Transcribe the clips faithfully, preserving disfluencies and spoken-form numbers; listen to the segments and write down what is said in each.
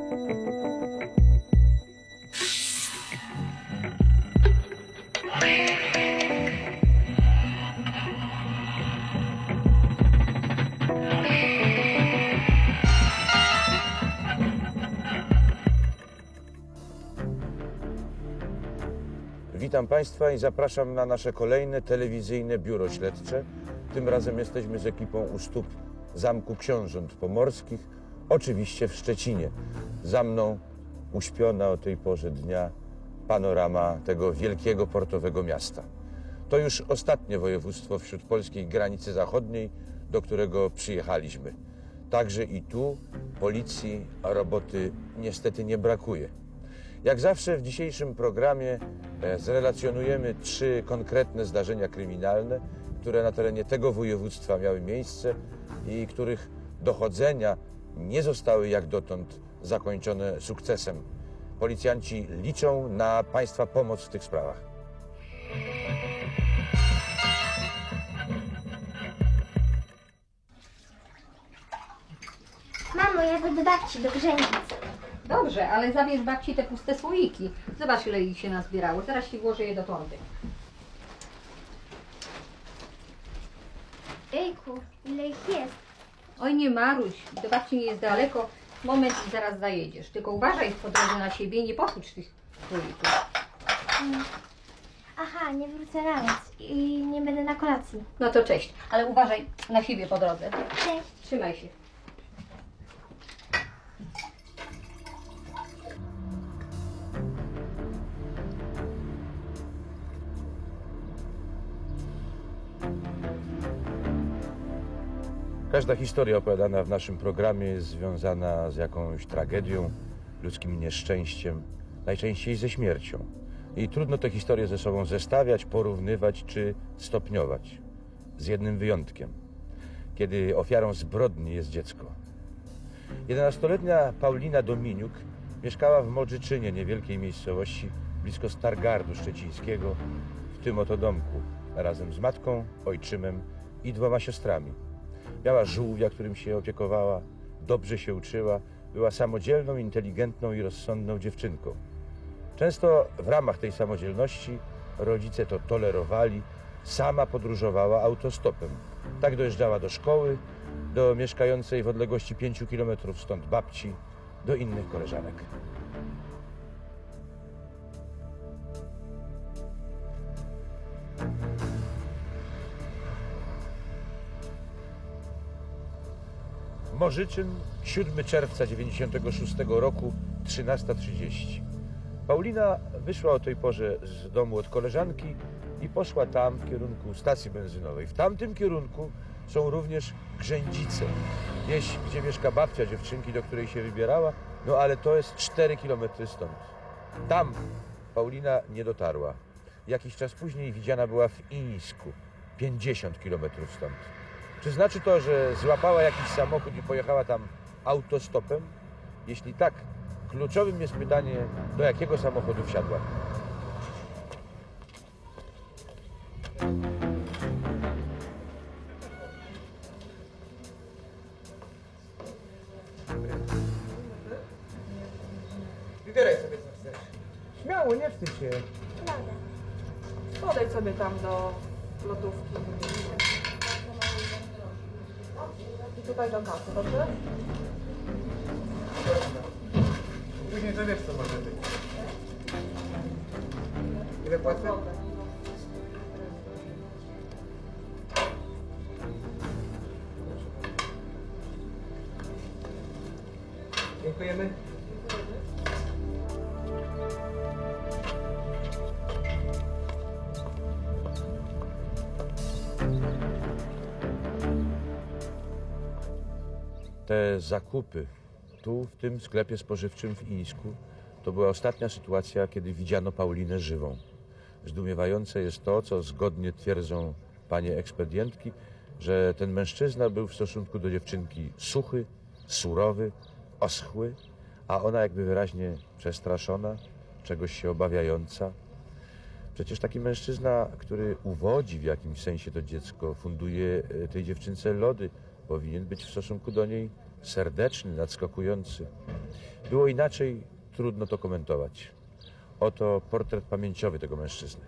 Witam Państwa i zapraszam na nasze kolejne telewizyjne biuro śledcze. Tym razem jesteśmy z ekipą u stóp Zamku Książąt Pomorskich, oczywiście w Szczecinie. Za mną uśpiona o tej porze dnia panorama tego wielkiego portowego miasta. To już ostatnie województwo wśród polskiej granicy zachodniej, do którego przyjechaliśmy. Także i tu policji roboty niestety nie brakuje. Jak zawsze w dzisiejszym programie zrelacjonujemy trzy konkretne zdarzenia kryminalne, które na terenie tego województwa miały miejsce i których dochodzenia nie zostały jak dotąd zakończone sukcesem. Policjanci liczą na Państwa pomoc w tych sprawach. Mamo, jadę do babci, do Grzędzic. Dobrze, ale zabierz babci te puste słoiki. Zobacz, ile ich się nazbierało. Zaraz ci włożę je do torby. Ejku, ile ich jest? Oj, nie maruś. Do babci nie jest daleko. Moment i zaraz zajedziesz. Tylko uważaj po drodze na siebie i nie pochucz tych słoików. Hmm. Aha, nie wrócę na noc i nie będę na kolacji. No to cześć, ale uważaj na siebie po drodze. Cześć. Trzymaj się. Każda historia opowiadana w naszym programie jest związana z jakąś tragedią, ludzkim nieszczęściem, najczęściej ze śmiercią. I trudno te historie ze sobą zestawiać, porównywać czy stopniować. Z jednym wyjątkiem. Kiedy ofiarą zbrodni jest dziecko. jedenastoletnia Paulina Dominiuk mieszkała w Modrzyczynie, niewielkiej miejscowości blisko Stargardu Szczecińskiego, w tym oto domku, razem z matką, ojczymem i dwoma siostrami. Miała żółwia, którym się opiekowała, dobrze się uczyła, była samodzielną, inteligentną i rozsądną dziewczynką. Często w ramach tej samodzielności rodzice to tolerowali, sama podróżowała autostopem. Tak dojeżdżała do szkoły, do mieszkającej w odległości pięciu kilometrów stąd babci, do innych koleżanek. Morzyczyn, siódmego czerwca dziewięćdziesiątego szóstego roku, trzynasta trzydzieści. Paulina wyszła o tej porze z domu od koleżanki i poszła tam w kierunku stacji benzynowej. W tamtym kierunku są również Grzędzice, wieś, gdzie mieszka babcia dziewczynki, do której się wybierała, no ale to jest cztery kilometry stąd. Tam Paulina nie dotarła. Jakiś czas później widziana była w Ińsku, pięćdziesiąt kilometrów stąd. Czy znaczy to, że złapała jakiś samochód i pojechała tam autostopem? Jeśli tak, kluczowym jest pytanie, do jakiego samochodu wsiadła. Wybieraj sobie co chcesz. Śmiało, nie wstydź się. Podejdź sobie tam do lodówki. I tutaj do kasy, dobrze? Później to wiesz co może być. Ile płacę? Dziękujemy. Te zakupy tu, w tym sklepie spożywczym w Ińsku, to była ostatnia sytuacja, kiedy widziano Paulinę żywą. Zdumiewające jest to, co zgodnie twierdzą panie ekspedientki, że ten mężczyzna był w stosunku do dziewczynki suchy, surowy, oschły, a ona jakby wyraźnie przestraszona, czegoś się obawiająca. Przecież taki mężczyzna, który uwodzi w jakimś sensie to dziecko, funduje tej dziewczynce lody, powinien być w stosunku do niej serdeczny, nadskakujący. Było inaczej, trudno to komentować. Oto portret pamięciowy tego mężczyzny.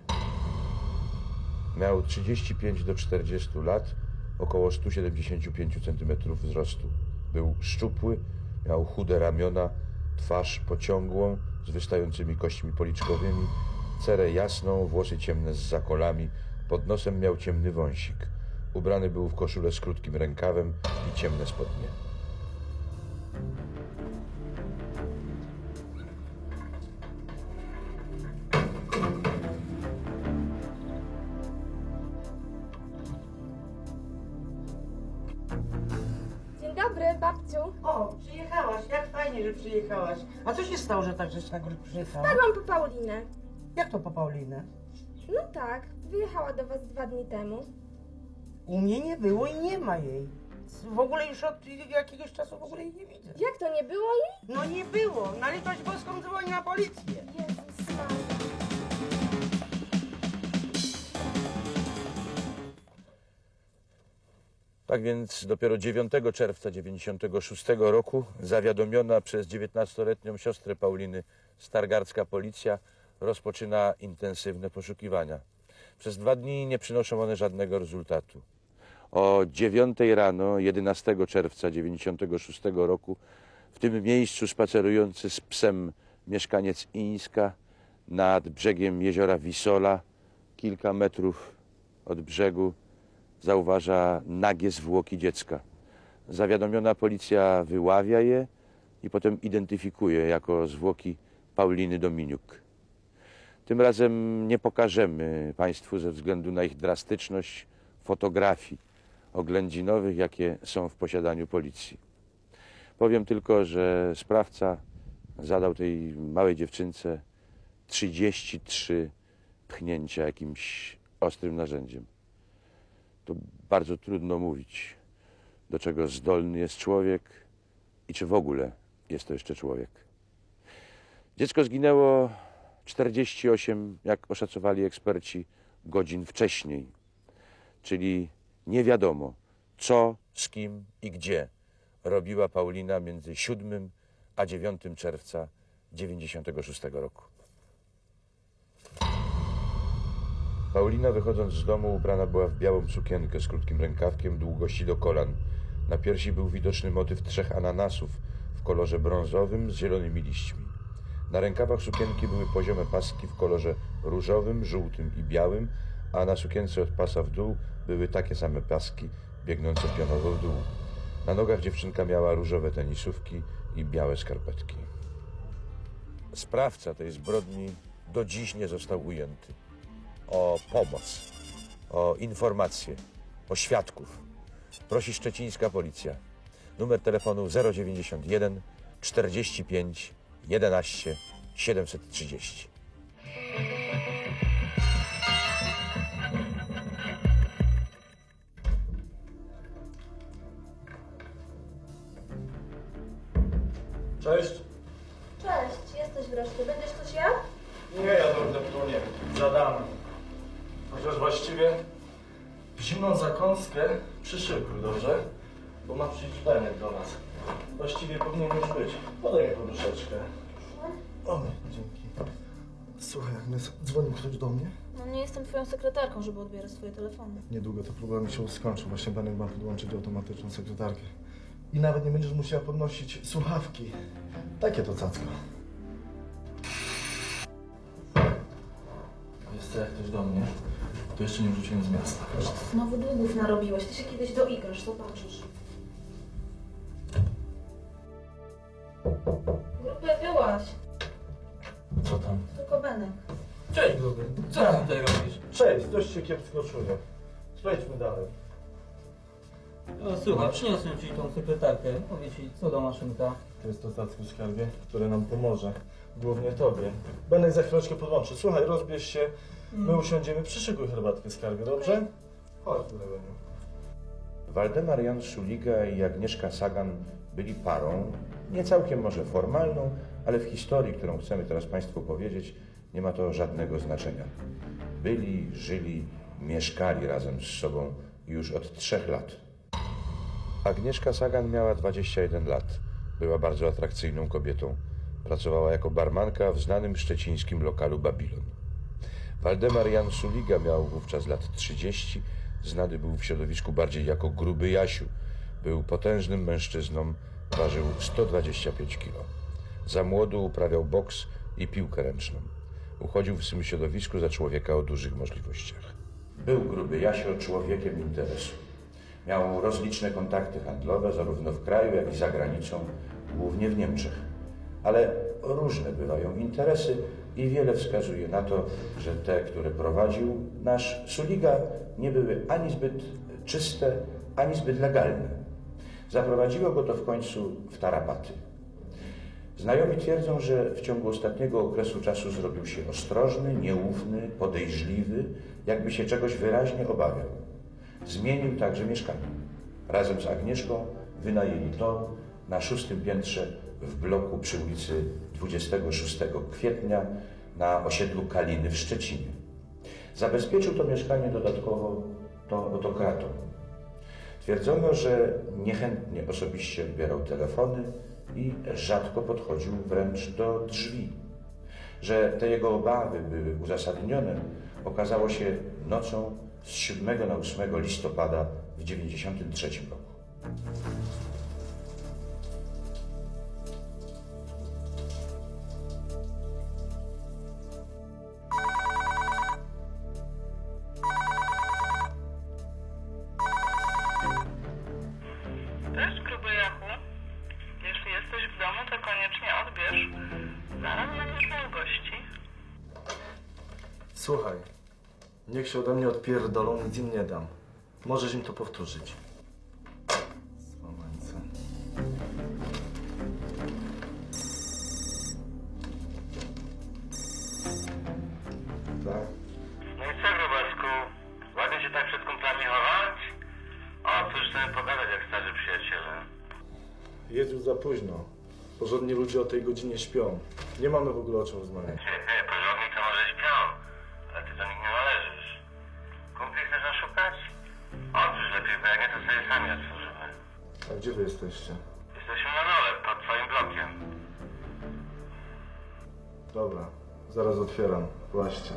Miał trzydzieści pięć do czterdziestu lat, około sto siedemdziesiąt pięć centymetrów wzrostu. Był szczupły, miał chude ramiona, twarz pociągłą, z wystającymi kośćmi policzkowymi, cerę jasną, włosy ciemne z zakolami, pod nosem miał ciemny wąsik. Ubrany był w koszulę z krótkim rękawem i ciemne spodnie. Dzień dobry, babciu. O, przyjechałaś, jak fajnie, że przyjechałaś. A co się stało, że tak żeś nagle przyjechała? Spadłam po Paulinę. Jak to po Paulinę? No tak, wyjechała do was dwa dni temu. U mnie nie było i nie ma jej. W ogóle już od jakiegoś czasu w ogóle jej nie widzę. Jak to, nie było jej? No nie było, na litość boską dzwoni na policję. Jezus Maria. Tak więc dopiero dziewiątego czerwca dziewięćdziesiątego szóstego roku zawiadomiona przez dziewiętnastoletnią siostrę Pauliny stargardzka policja rozpoczyna intensywne poszukiwania. Przez dwa dni nie przynoszą one żadnego rezultatu. O dziewiątej rano jedenastego czerwca dziewięćdziesiątego szóstego roku w tym miejscu spacerujący z psem mieszkaniec Ińska nad brzegiem jeziora Wisola, kilka metrów od brzegu, zauważa nagie zwłoki dziecka. Zawiadomiona policja wyławia je i potem identyfikuje jako zwłoki Pauliny Dominiuk. Tym razem nie pokażemy Państwu ze względu na ich drastyczność fotografii oględzinowych, jakie są w posiadaniu policji. Powiem tylko, że sprawca zadał tej małej dziewczynce trzydzieści trzy pchnięcia jakimś ostrym narzędziem. To bardzo trudno mówić, do czego zdolny jest człowiek i czy w ogóle jest to jeszcze człowiek. Dziecko zginęło czterdzieści osiem, jak oszacowali eksperci, godzin wcześniej. Czyli nie wiadomo, co, z kim i gdzie robiła Paulina między siódmym a dziewiątym czerwca dziewięćdziesiątego szóstego roku. Paulina, wychodząc z domu, ubrana była w białą sukienkę z krótkim rękawkiem długości do kolan. Na piersi był widoczny motyw trzech ananasów w kolorze brązowym z zielonymi liśćmi. Na rękawach sukienki były poziome paski w kolorze różowym, żółtym i białym, a na sukience od pasa w dół były takie same paski biegnące pionowo w dół. Na nogach dziewczynka miała różowe tenisówki i białe skarpetki. Sprawca tej zbrodni do dziś nie został ujęty. O pomoc, o informacje, o świadków prosi szczecińska policja. Numer telefonu zero dziewięćdziesiąt jeden czterdzieści pięć jedenaście siedemset trzydzieści. Cześć. Cześć, jesteś wreszcie. Będziesz coś jadł? Nie, ja to w Neptunie. Zadane. Chociaż właściwie zimną zakąskę przyszykuj, dobrze? Bo ma przyjść Benek do nas. Właściwie powinien już być. Podaj mi poduszeczkę. O, nie, dzięki. Słuchaj, Agnes, dzwonił ktoś do mnie? No nie jestem twoją sekretarką, żeby odbierać swoje telefony. Niedługo to problem się skończy. Właśnie Benek ma podłączyć automatyczną sekretarkę. I nawet nie będziesz musiała podnosić słuchawki. Takie to cacko. Jest to jak ktoś do mnie, to jeszcze nie wróciłem z miasta. Znowu długów narobiłeś. Ty się kiedyś doigrasz, zobaczysz. Grupę wyłaź. Co tam? Tylko Benek. Cześć, Gruby. Co ty tutaj robisz? Cześć, dość się kiepsko czuję. Przejdźmy dalej. O, słuchaj, przyniosłem ci tą sekretarkę. Powiedz ci, co do maszynka. To jest to cacko skarbie, które nam pomoże. Głównie tobie. Benek za chwileczkę podłączy. Słuchaj, rozbierz się, my usiądziemy, przyszykuj herbatkę skarbie, dobrze? Chodź tutaj, Beniu. Waldemar Jan Szuliga i Agnieszka Sagan byli parą, nie całkiem może formalną, ale w historii, którą chcemy teraz Państwu powiedzieć, nie ma to żadnego znaczenia. Byli, żyli, mieszkali razem z sobą już od trzech lat. Agnieszka Sagan miała dwadzieścia jeden lat. Była bardzo atrakcyjną kobietą. Pracowała jako barmanka w znanym szczecińskim lokalu Babilon. Waldemar Jan Suliga miał wówczas lat trzydzieści. Znany był w środowisku bardziej jako Gruby Jasiu. Był potężnym mężczyzną, ważył sto dwadzieścia pięć kilo. Za młodu uprawiał boks i piłkę ręczną. Uchodził w swym środowisku za człowieka o dużych możliwościach. Był Gruby Jasio człowiekiem interesu. Miał rozliczne kontakty handlowe zarówno w kraju, jak i za granicą, głównie w Niemczech. Ale różne bywają interesy i wiele wskazuje na to, że te, które prowadził nasz Suliga, nie były ani zbyt czyste, ani zbyt legalne. Zaprowadziło go to w końcu w tarapaty. Znajomi twierdzą, że w ciągu ostatniego okresu czasu zrobił się ostrożny, nieufny, podejrzliwy, jakby się czegoś wyraźnie obawiał. Zmienił także mieszkanie. Razem z Agnieszką wynajęli to na szóstym piętrze w bloku przy ulicy dwudziestego szóstego kwietnia na osiedlu Kaliny w Szczecinie. Zabezpieczył to mieszkanie dodatkowo to autokratą. Twierdzono, że niechętnie osobiście odbierał telefony i rzadko podchodził wręcz do drzwi. Że te jego obawy były uzasadnione, okazało się nocą z siódmego na ósmego listopada w dziewięćdziesiątym trzecim roku. Cześć, Gruby Jachu. Jeśli jesteś w domu, to koniecznie odbierz. Zaraz będziesz miał gości. Słuchaj, niech się ode mnie odpierdolą, nic im nie dam. Możesz im to powtórzyć. Słamańce. Tak? No i co, grubasku? Ładnie się tak przed kumplami chować? O, cóż chcemy pogadać jak starzy przyjaciele. Jest już za późno. Porządni ludzie o tej godzinie śpią. Nie mamy w ogóle o czym rozmawiać. Ty, ty, porządni to może śpią, ale ty do nich nie należysz. Kumpli chcesz naszukać? O, cóż lepiej, bo jak nie, to sobie sami otworzymy. A gdzie wy jesteście? Jesteśmy na dole, pod twoim blokiem. Dobra, zaraz otwieram. Właśnie.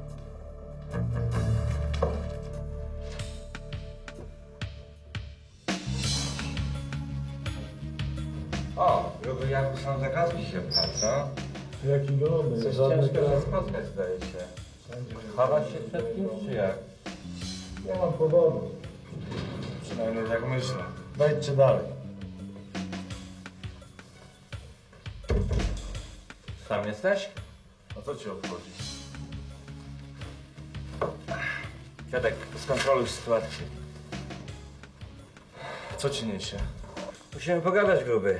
O, Gruby Jaku, są zakazki się pcha, co? Jaki goły? Coś ciężko się spotkać, zdaje się. Chować się przed kimś, czy jak? Nie mam powodu. Przynajmniej tak myślę. Wejdźcie dalej. Sam jesteś? A co ci obchodzi? Dziadek, skontroluj sytuację. Co ci niesie? Musimy pogadać, Gruby.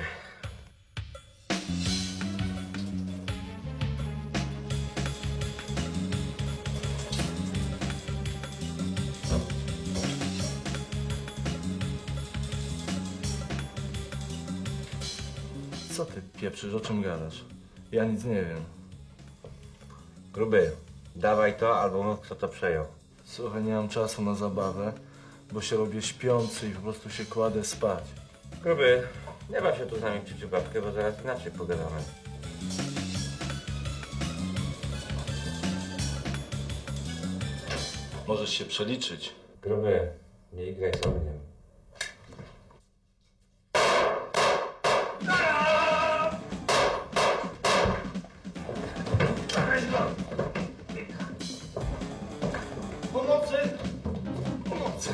Co ty pieprzysz, o czym gadasz? Ja nic nie wiem. Gruby, dawaj to, albo mów, kto to przejął. Słuchaj, nie mam czasu na zabawę, bo się robię śpiący i po prostu się kładę spać. Gruby, nie baw się tu z nami w ciuciu babkę, bo zaraz inaczej pogadamy. Możesz się przeliczyć. Gruby, nie igraj sobie nim. Pomocy! Pomocy!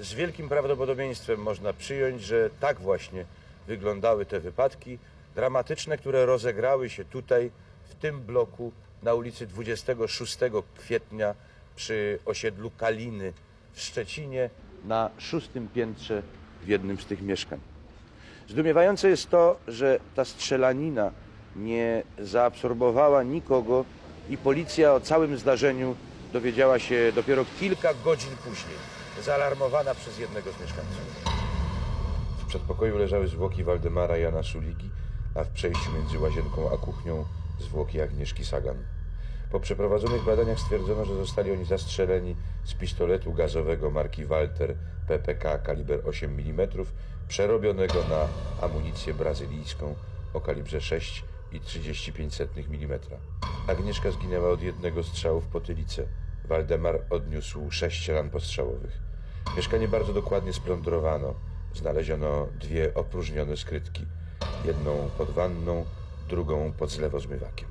z wielkim prawdopodobieństwem można przyjąć, że tak właśnie wyglądały te wypadki dramatyczne, które rozegrały się tutaj, w tym bloku, na ulicy dwudziestego szóstego kwietnia przy osiedlu Kaliny w Szczecinie, na szóstym piętrze w jednym z tych mieszkań. Zdumiewające jest to, że ta strzelanina nie zaabsorbowała nikogo i policja o całym zdarzeniu dowiedziała się dopiero kilka godzin później, zaalarmowana przez jednego z mieszkańców. W przedpokoju leżały zwłoki Waldemara Jana Suligi, a w przejściu między łazienką a kuchnią zwłoki Agnieszki Sagan. Po przeprowadzonych badaniach stwierdzono, że zostali oni zastrzeleni z pistoletu gazowego marki Walter P P K kaliber osiem milimetrów, przerobionego na amunicję brazylijską o kalibrze sześć i trzydzieści pięć setnych milimetra. Agnieszka zginęła od jednego strzału w potylicę. Waldemar odniósł sześć ran postrzałowych. Mieszkanie bardzo dokładnie splądrowano. Znaleziono dwie opróżnione skrytki. Jedną pod wanną, drugą pod zlewozmywakiem.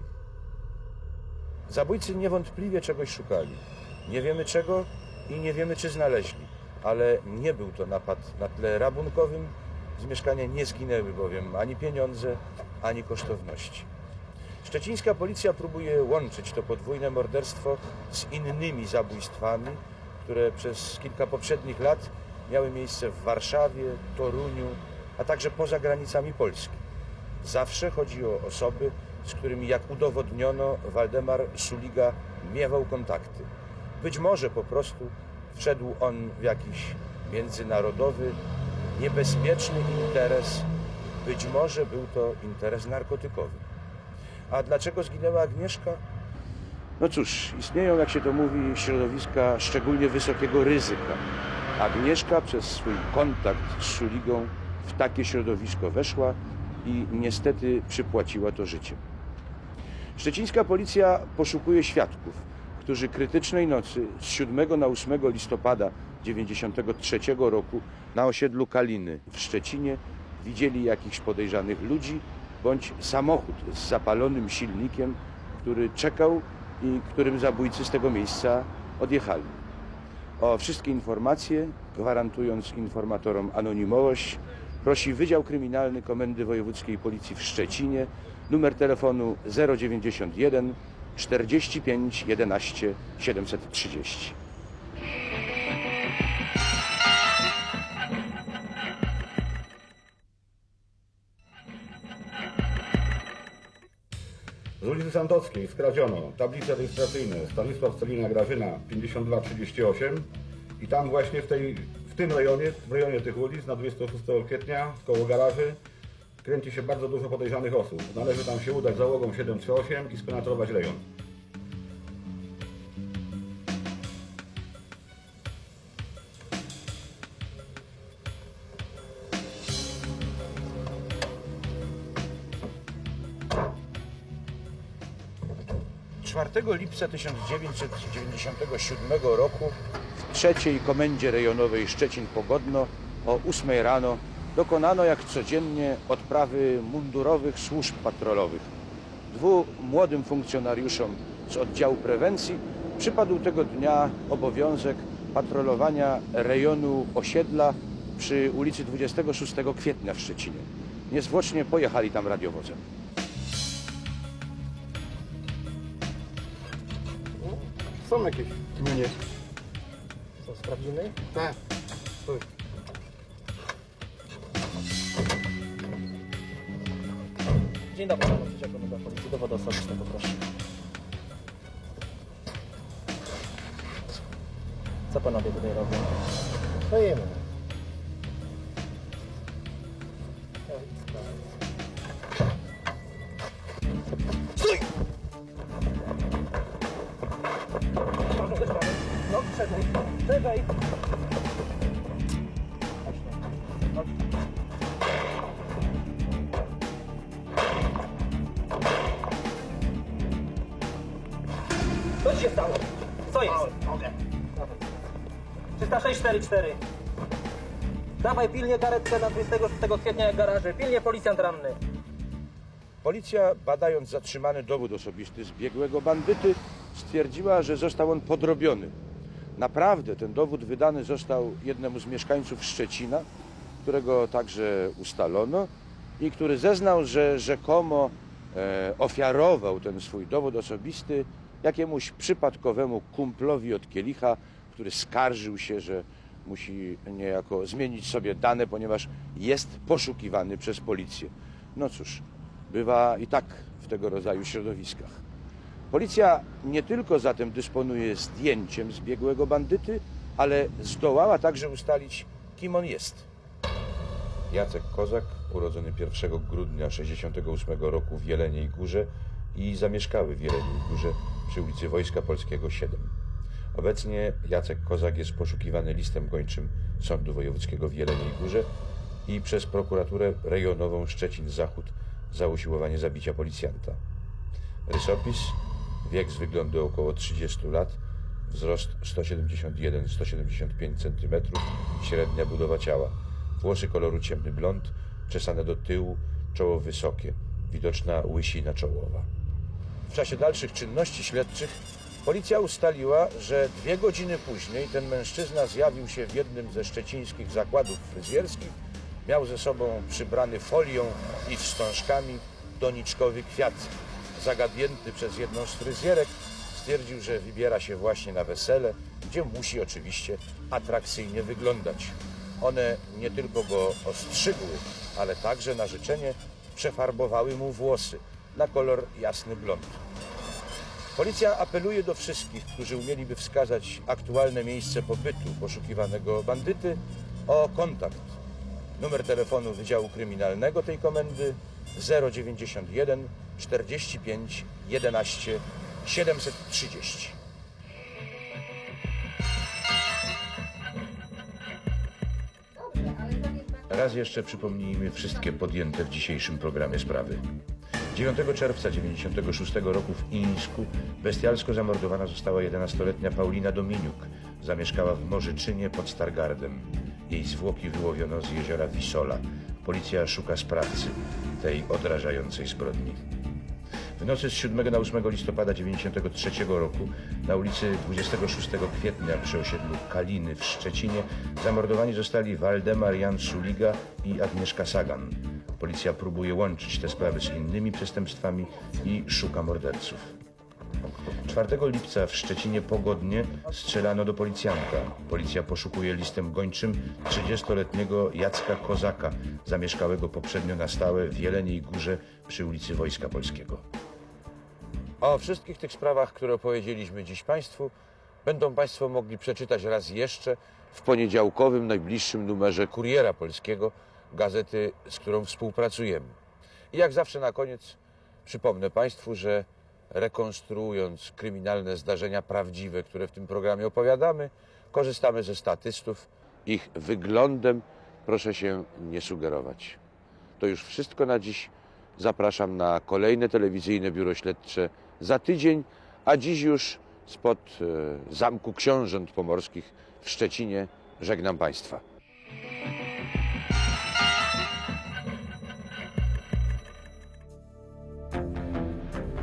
Zabójcy niewątpliwie czegoś szukali. Nie wiemy czego i nie wiemy, czy znaleźli. Ale nie był to napad na tle rabunkowym. Z mieszkania nie zginęły bowiem ani pieniądze, ani kosztowności. Szczecińska policja próbuje łączyć to podwójne morderstwo z innymi zabójstwami, które przez kilka poprzednich lat miały miejsce w Warszawie, Toruniu, a także poza granicami Polski. Zawsze chodzi o osoby, z którymi, jak udowodniono, Waldemar Suliga miewał kontakty. Być może po prostu wszedł on w jakiś międzynarodowy, niebezpieczny interes. Być może był to interes narkotykowy. A dlaczego zginęła Agnieszka? No cóż, istnieją, jak się to mówi, środowiska szczególnie wysokiego ryzyka. Agnieszka przez swój kontakt z Suligą w takie środowisko weszła i niestety przypłaciła to życiem. Szczecińska policja poszukuje świadków, którzy krytycznej nocy z siódmego na ósmego listopada dziewięćdziesiątego trzeciego roku na osiedlu Kaliny w Szczecinie widzieli jakichś podejrzanych ludzi bądź samochód z zapalonym silnikiem, który czekał i którym zabójcy z tego miejsca odjechali. O wszystkie informacje, gwarantując informatorom anonimowość, prosi Wydział Kryminalny Komendy Wojewódzkiej Policji w Szczecinie, numer telefonu zero dziewięćdziesiąt jeden czterdzieści pięć jedenaście siedemset trzydzieści. Z ulicy Santockiej skradziono tablice rejestracyjne Stanisław Celina Grażyna pięćdziesiąt dwa trzydzieści osiem i tam właśnie w, tej, w tym rejonie, w rejonie tych ulic na dwudziestego szóstego kwietnia koło garaży kręci się bardzo dużo podejrzanych osób. Należy tam się udać załogą siedem trzy osiem i spenetrować rejon. czwartego lipca tysiąc dziewięćset dziewięćdziesiątego siódmego roku w trzeciej Komendzie Rejonowej Szczecin-Pogodno o ósmej rano dokonano jak codziennie odprawy mundurowych służb patrolowych. Dwóm młodym funkcjonariuszom z oddziału prewencji przypadł tego dnia obowiązek patrolowania rejonu osiedla przy ulicy dwudziestego szóstego kwietnia w Szczecinie. Niezwłocznie pojechali tam radiowozem. Są jakieś kmienie. Co, sprawdzimy? Tak. Stój. Dzień dobry, panu Wydział Komenda Policji. Dowód osobisty, poproszę. Co panowie tutaj robią? Stoimy. Stój! No, przedaj, przedaj. Co ci się stało? Co jest? trzysta sześć czterdzieści cztery. Dawaj pilnie karetkę na dwudziestego szóstego kwietnia jak garaże. Pilnie policjant ranny. Policja, badając zatrzymany dowód osobisty zbiegłego bandyty, stwierdziła, że został on podrobiony. Naprawdę ten dowód wydany został jednemu z mieszkańców Szczecina, którego także ustalono i który zeznał, że rzekomo e, ofiarował ten swój dowód osobisty jakiemuś przypadkowemu kumplowi od kielicha, który skarżył się, że musi niejako zmienić sobie dane, ponieważ jest poszukiwany przez policję. No cóż, bywa i tak w tego rodzaju środowiskach. Policja nie tylko zatem dysponuje zdjęciem zbiegłego bandyty, ale zdołała także ustalić, kim on jest. Jacek Kozak, urodzony pierwszego grudnia sześćdziesiątego ósmego roku w Jeleniej Górze i zamieszkały w Jeleniej Górze przy ulicy Wojska Polskiego siedem. Obecnie Jacek Kozak jest poszukiwany listem gończym Sądu Wojewódzkiego w Jeleniej Górze i przez prokuraturę rejonową Szczecin-Zachód za usiłowanie zabicia policjanta. Rysopis, wiek z wyglądu około trzydziestu lat, wzrost sto siedemdziesiąt jeden do stu siedemdziesięciu pięciu centymetrów, średnia budowa ciała, włosy koloru ciemny blond, czesane do tyłu, czoło wysokie, widoczna łysina czołowa. W czasie dalszych czynności śledczych policja ustaliła, że dwie godziny później ten mężczyzna zjawił się w jednym ze szczecińskich zakładów fryzjerskich. Miał ze sobą przybrany folią i wstążkami doniczkowy kwiat. Zagadnięty przez jedną z fryzjerek, stwierdził, że wybiera się właśnie na wesele, gdzie musi oczywiście atrakcyjnie wyglądać. One nie tylko go ostrzygły, ale także na życzenie przefarbowały mu włosy na kolor jasny blond. Policja apeluje do wszystkich, którzy umieliby wskazać aktualne miejsce pobytu poszukiwanego bandyty, o kontakt. Numer telefonu Wydziału Kryminalnego tej komendy zero dziewięćdziesiąt jeden czterdzieści pięć jedenaście siedemset trzydzieści. Raz jeszcze przypomnijmy wszystkie podjęte w dzisiejszym programie sprawy. dziewiątego czerwca tysiąc dziewięćset dziewięćdziesiątego szóstego roku w Ińsku bestialsko zamordowana została jedenastoletnia Paulina Dominiuk. Zamieszkała w Morzyczynie pod Stargardem. Jej zwłoki wyłowiono z jeziora Wisola. Policja szuka sprawcy tej odrażającej zbrodni. W nocy z siódmego na ósmego listopada tysiąc dziewięćset dziewięćdziesiątego trzeciego roku na ulicy dwudziestego szóstego kwietnia przy osiedlu Kaliny w Szczecinie zamordowani zostali Waldemar Jan Suliga i Agnieszka Sagan. Policja próbuje łączyć te sprawy z innymi przestępstwami i szuka morderców. czwartego lipca w Szczecinie pogodnie strzelano do policjanta. Policja poszukuje listem gończym trzydziestoletniego Jacka Kozaka, zamieszkałego poprzednio na stałe w Jeleniej Górze przy ulicy Wojska Polskiego. O wszystkich tych sprawach, które opowiedzieliśmy dziś Państwu, będą Państwo mogli przeczytać raz jeszcze w poniedziałkowym, najbliższym numerze Kuriera Polskiego, gazety, z którą współpracujemy. I jak zawsze na koniec przypomnę Państwu, że rekonstruując kryminalne zdarzenia prawdziwe, które w tym programie opowiadamy, korzystamy ze statystów. Ich wyglądem proszę się nie sugerować. To już wszystko na dziś. Zapraszam na kolejne telewizyjne biuro śledcze za tydzień, a dziś już spod e, Zamku Książąt Pomorskich w Szczecinie żegnam Państwa.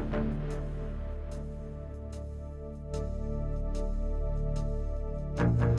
Thank you.